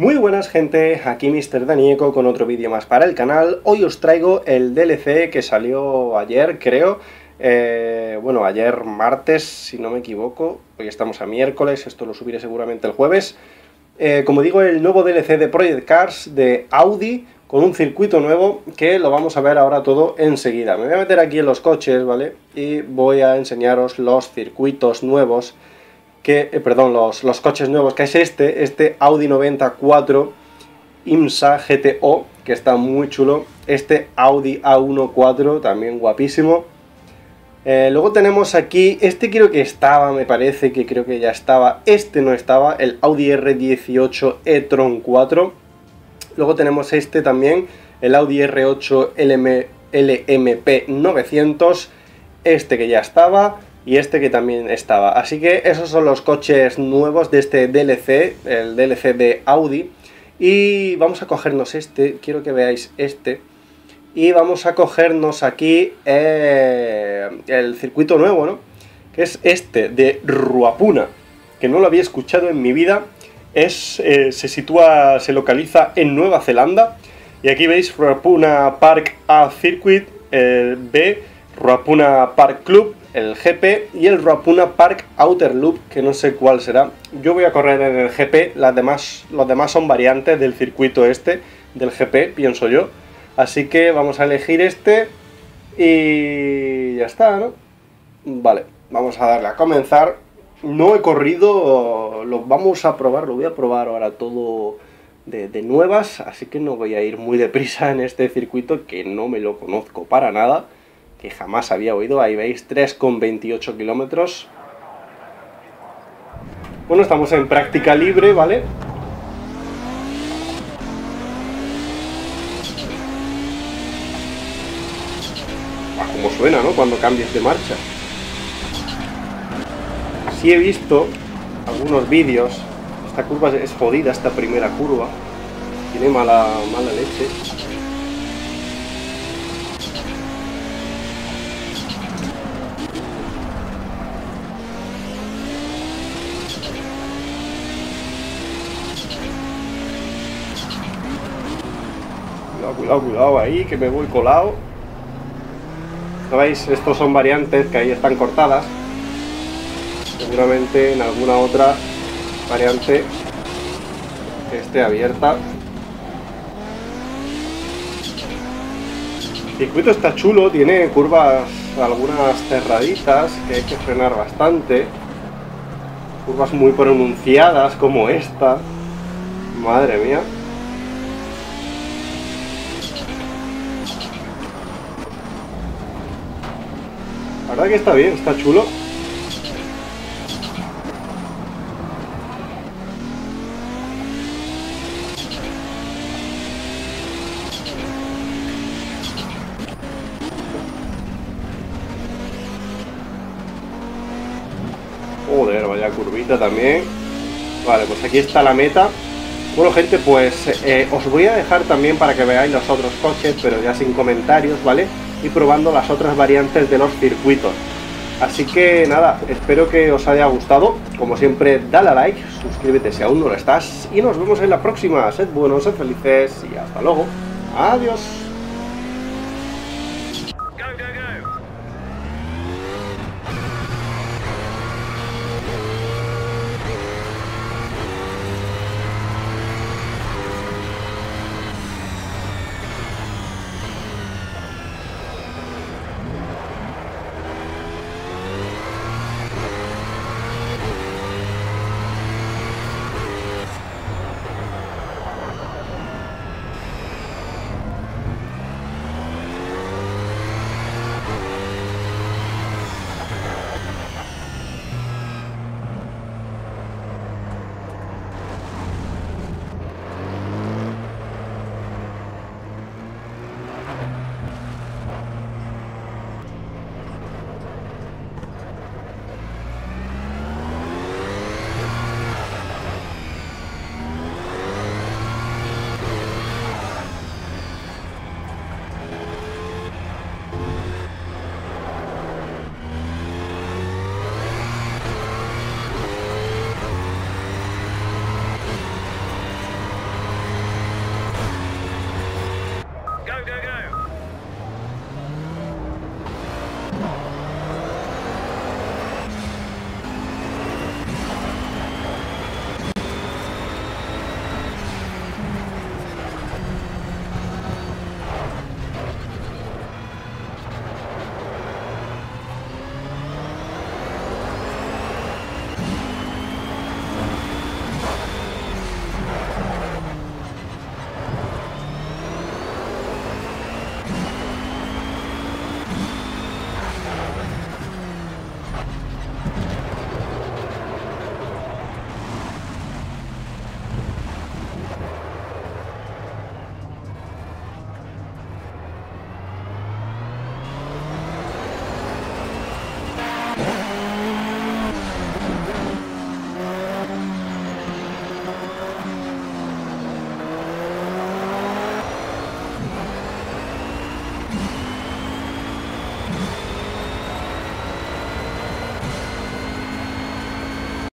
Muy buenas gente, aquí Mr. Danieco con otro vídeo más para el canal. Hoy os traigo el DLC que salió ayer, creo. Bueno, ayer martes, si no me equivoco. Hoy estamos a miércoles, esto lo subiré seguramente el jueves. Como digo, el nuevo DLC de Project Cars de Audi, con un circuito nuevo que lo vamos a ver ahora todo enseguida. Me voy a meter aquí en los coches, ¿vale? Y voy a enseñaros los circuitos nuevos. Perdón, los coches nuevos, que es este Audi 94 IMSA GTO, que está muy chulo. Este Audi A1 4, también guapísimo. Luego tenemos aquí, creo que estaba, me parece que creo que ya estaba. Este no estaba, el Audi R18 e-tron 4. Luego tenemos este también, el Audi R8 LMP 900. Este que ya estaba. Y este que también estaba. Así que esos son los coches nuevos de este DLC, el DLC de Audi. Y vamos a cogernos quiero que veáis este. Y vamos a cogernos aquí el circuito nuevo, ¿no? Que es este, de Ruapuna, que no lo había escuchado en mi vida. Se localiza en Nueva Zelanda. Y aquí veis Ruapuna Park A Circuit, el B, Ruapuna Park Club, el GP y el Ruapuna Park Outer Loop, que no sé cuál será. Yo voy a correr en el GP, los demás son variantes del circuito del GP, pienso yo. Así que vamos a elegir este y ya está, ¿no? Vale, vamos a darle a comenzar. No he corrido, lo vamos a probar, lo voy a probar ahora todo de nuevas, así que no voy a ir muy deprisa en este circuito, que no me lo conozco para nada, que jamás había oído. Ahí veis, 3,28 kilómetros. Bueno, estamos en práctica libre, ¿vale? Como suena, ¿no? Cuando cambies de marcha. Sí he visto algunos vídeos. Esta curva es jodida, esta primera curva. Tiene mala leche. Cuidado ahí, que me voy colado. ¿Veis? Estos son variantes que ahí están cortadas. Seguramente en alguna otra variante que esté abierta. El circuito está chulo, tiene curvas algunas cerraditas que hay que frenar bastante. Curvas muy pronunciadas como esta. Madre mía. La verdad que está bien, está chulo. Joder, vaya curvita también. Vale, pues aquí está la meta. Bueno gente, pues os voy a dejar también para que veáis los otros coches, pero ya sin comentarios, ¿vale? Y probando las otras variantes de los circuitos. Así que nada, espero que os haya gustado. Como siempre, dale a like, suscríbete si aún no lo estás y nos vemos en la próxima. Sed buenos, sed felices y hasta luego. Adiós.